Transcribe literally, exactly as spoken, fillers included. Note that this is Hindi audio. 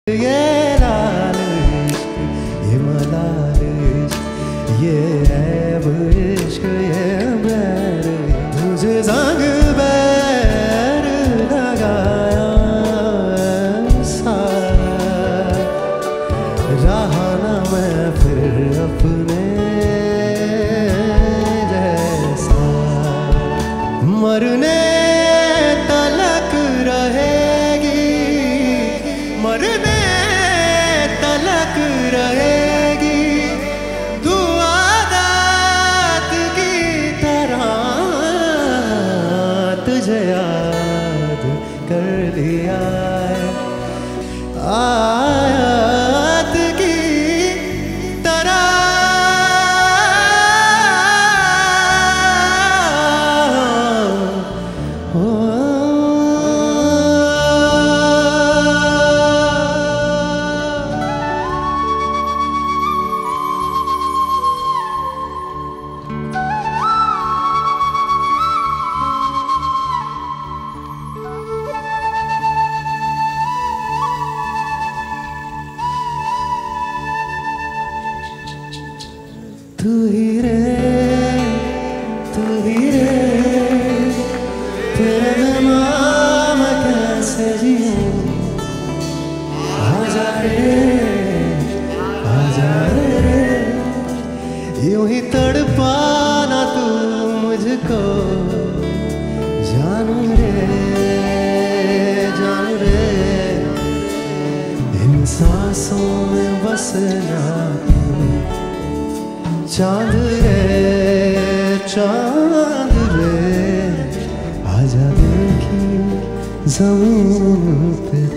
ये लाल इश्क, ये मलाल इश्क, ये ऐब इश्क, ये बैर, तुझे संग बैर लगाया सारा, रहा ना मैं फिर अपने जैसा। मरने तलक रहेगी, मरने तलक रहेगी दुआदात की तरह। तुझे याद कर लिया है आयात की तरह। तू ही रे, तू ही रे, तेरे बिना मैं कैसे जीऊं। आजा रे, आजा रे, यूं ही तड़पाना तू मुझको जानू रे, जानू रे। इन सांसों में बसना चांद रे, चांद रे, आजा दिल की ज़मीन पे।